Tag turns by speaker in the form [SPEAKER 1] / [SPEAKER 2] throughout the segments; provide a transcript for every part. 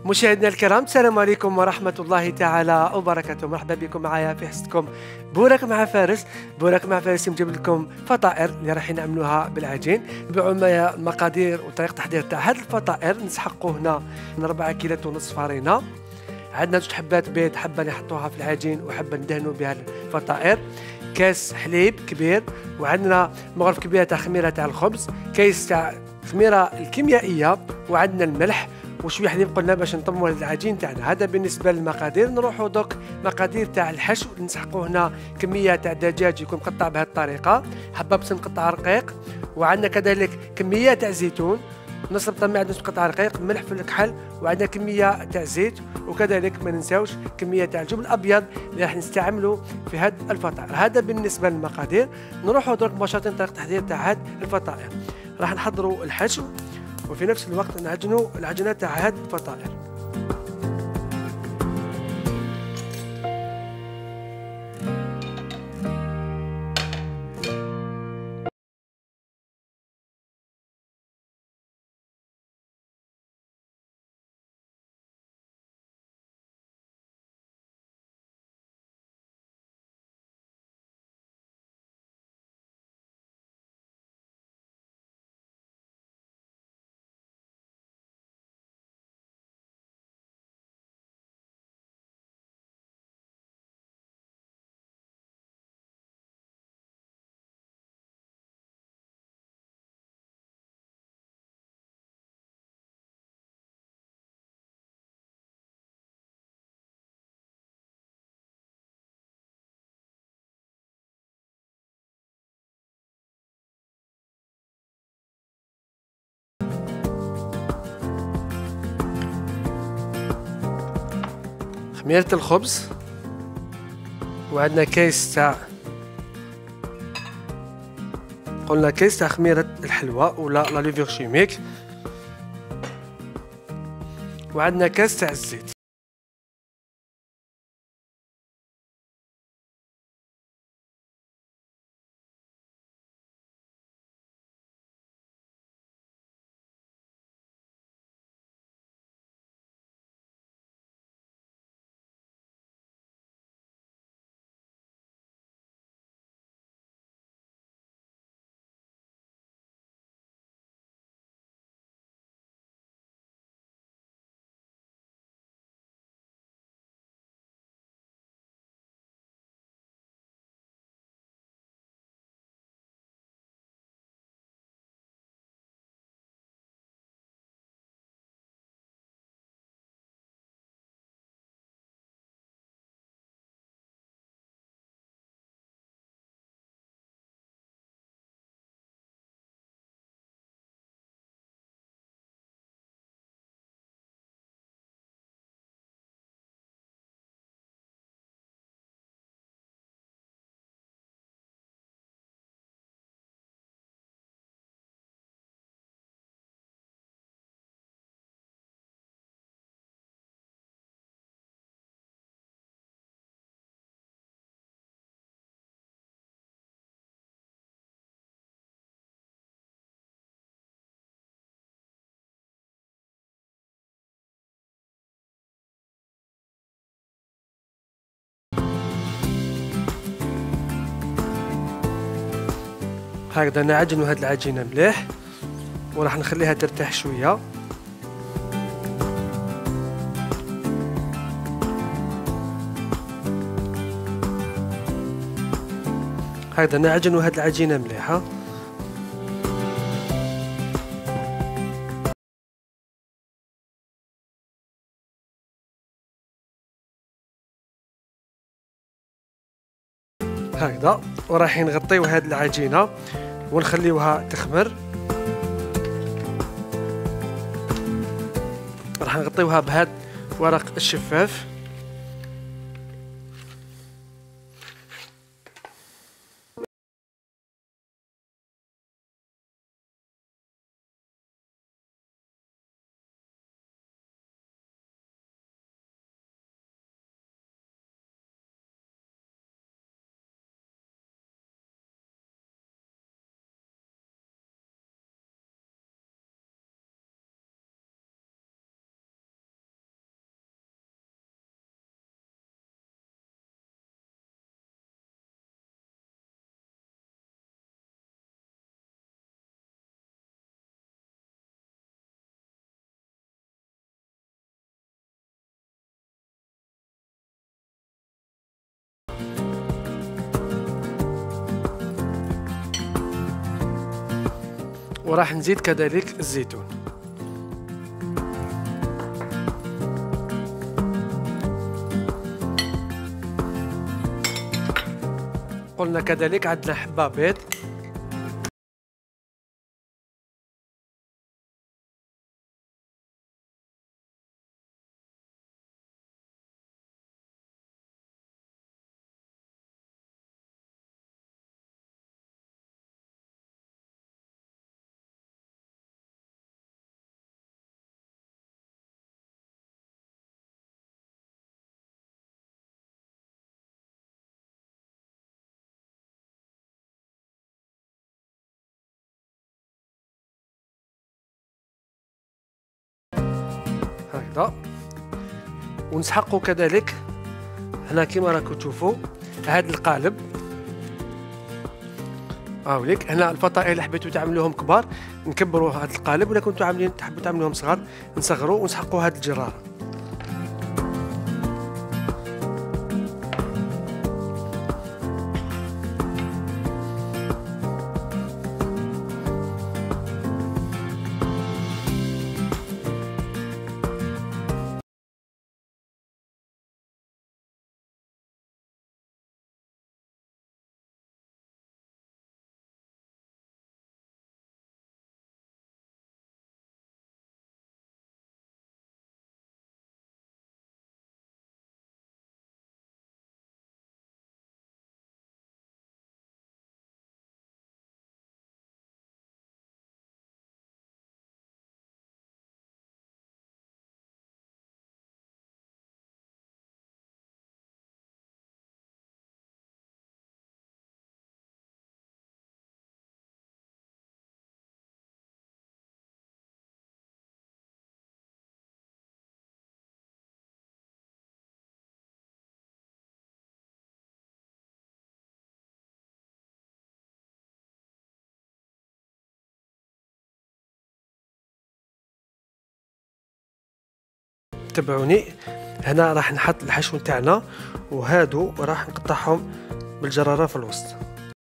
[SPEAKER 1] مشاهدينا الكرام، السلام عليكم ورحمة الله تعالى وبركاته. مرحبا بكم معايا في حصتكم بورك مع فارس. بورك مع فارس نجيب لكم فطائر اللي راح نعملوها بالعجين. نتبعوا معايا المقادير وطريقة تحضير تاع هاد الفطائر. نسحقوا هنا من 4 كيلو ونص فرينة. عندنا 2 حبات بيض، حبة نحطوها في العجين وحبة ندهنوا بها الفطائر. كاس حليب كبير، وعندنا مغرف كبيرة تاع خميرة تاع الخبز، كيس تاع خميرة الكيميائية، وعندنا الملح وشويه حليب قلنا باش نطموا العجين تاعنا. هذا بالنسبه للمقادير. نروحوا دوك مقادير تاع الحشو. نسحقوا هنا كميه تاع دجاج يكون مقطع بهذه الطريقه، حبه بصل مقطع رقيق، وعندنا كذلك كميه تاع زيتون، نص طماع نص قطع رقيق، ملح في الكحل، وعندنا كميه تاع زيت، وكذلك ما ننساوش كميه تاع الجبن الابيض اللي راح نستعمله في هذا الفطائر. هذا بالنسبه للمقادير. نروحوا درك مباشره طريقه تحضير تاع هذه الفطائر. راح نحضروا الحشو وفي نفس الوقت نعجنوا العجينه تاع هاد الفطائر. خميرة الخبز، وعندنا كيس تاع قلنا كيس تاع خميرة الحلوى ولا لا ليفيغ شيميك، وعندنا كاس تاع الزيت. هكذا نعجنوا هاد العجينه مليح، وراح نخليها ترتاح شويه. هكذا نعجنوا هاد العجينه مليحه. هكذا وراح نغطيو هاد العجينه ونخليوها تخمر. راح نغطيوها بهاد ورق الشفاف. وراح نزيد كذلك الزيتون. قلنا كذلك عندنا حبة بيض، هكذا. ونسحقوا كذلك هنا كما راكم تشوفوا هذا القالب. هاوليك هنا الفطائر اللي حبيتوا تعملوهم كبار نكبروا هذا القالب، ولا كنتوا عاملين تحبوا تعملوهم صغار نصغروا ونسحقوا هذه الجراره. تبعوني هنا راح نحط الحشو تاعنا، وهادو راح نقطعهم بالجراره في الوسط.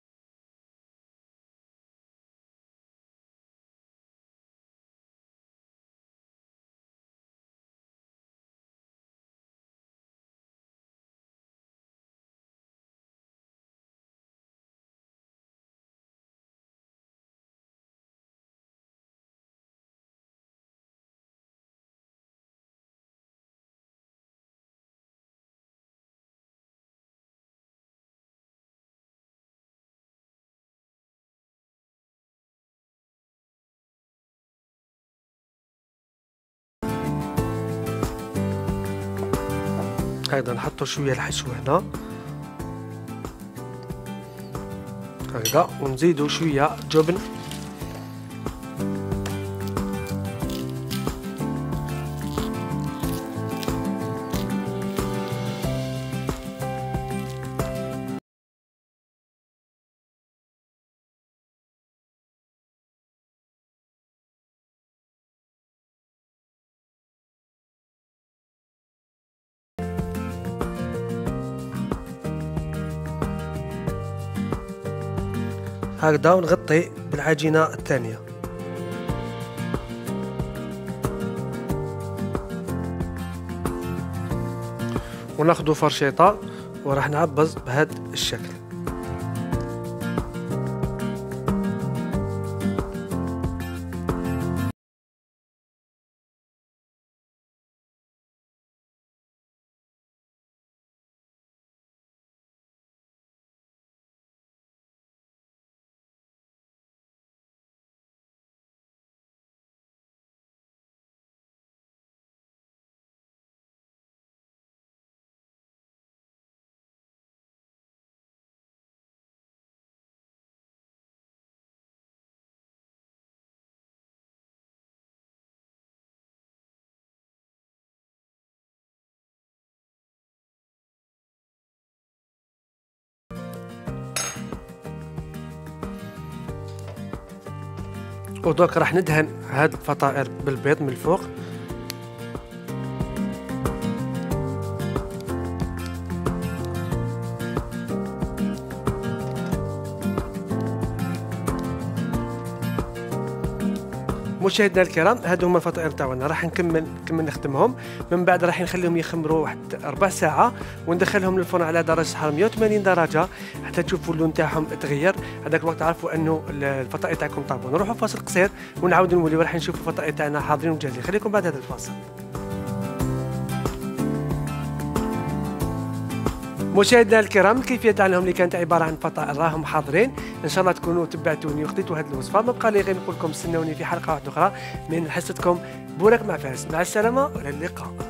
[SPEAKER 1] هكذا نحطو شويه الحشو هنا هكذا، ونزيدو شويه جبن. هكذا ونغطي بالعجينة الثانية. وناخدو فرشيطة وراح نعبز بهذا الشكل. ودوك راح ندهن هاد الفطائر بالبيض من الفوق. مشاهدينا الكرام، هادو هما الفطائر تاعنا، راح نكمل نخدمهم. من بعد راح نخليهم يخمروا واحد ربع ساعه وندخلهم للفرن على درجه حراره 180 درجه حتى تشوفوا اللون تاعهم تغير. هذاك الوقت تعرفوا انه الفطائر تاعكم طابوا. نروحوا فاصل قصير ونعاودوا نوليو راح نشوفوا الفطائر تاعنا حاضرين وجاهزين. خليكم بعد هذا الفاصل. مشاهدينا الكرام، الكيفيه تاعهم اللي كانت عباره عن فطائر راهم حاضرين. ان شاء الله تكونوا تبعتوني وخديتوا هذه الوصفه. ما بقى لي غير نقول لكم استنوني في حلقه واحده اخرى من حصتكم بورك مع فارس. مع السلامه والى اللقاء.